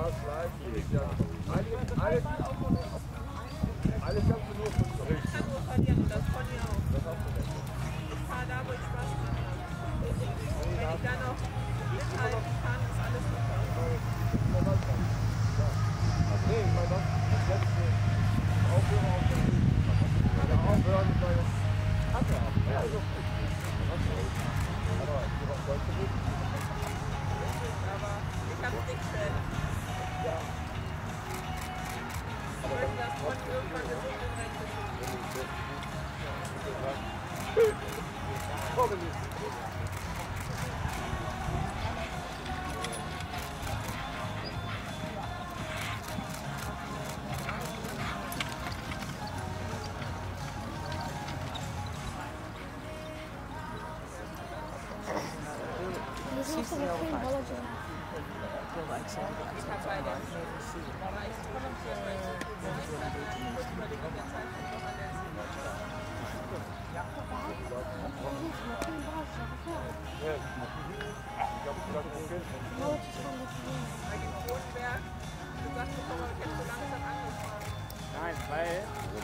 das gleich. Alles kannst du nur von zurück. Ich kann nur verlieren und das Pony auch. Das hast du nicht. Ich fahre da, wo ich Spaß mache. Wenn ich dann noch mithalten kann, ist alles super. Nee, ich meine, das letzte Aufhören auf der Aufhören, weil das hat er auch. Ja, ist auch gut. Aber du hast heute gut. Aber ich habe nichts schnell. Ja. Ich möchte das Pony irgendwann in Rente Nein, weil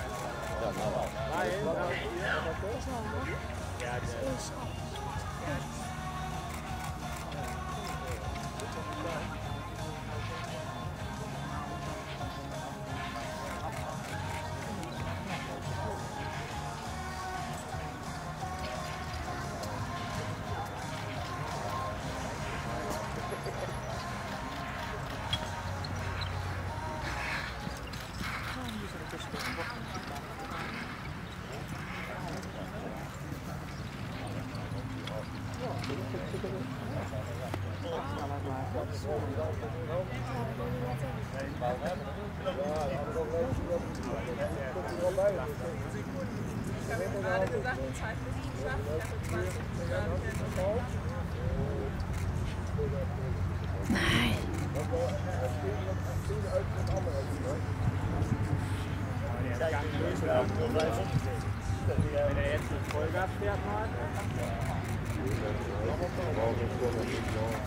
Ich habe ihm gerade gesagt, die Zeit muss ich schaffen. Ich habe 20 Nein. wenn er jetzt mit Vollgas fährt, mal.